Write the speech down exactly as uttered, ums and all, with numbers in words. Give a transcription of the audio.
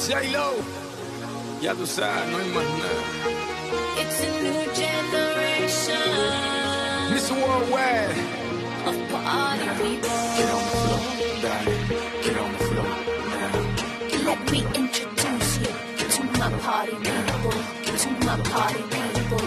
J-Lo, ya tú sabes, no hay más nada. It's a new generation mister Worldwide, of party people. get on the floor, darling, get on the floor, now. Let me introduce you to my party people, to my party people.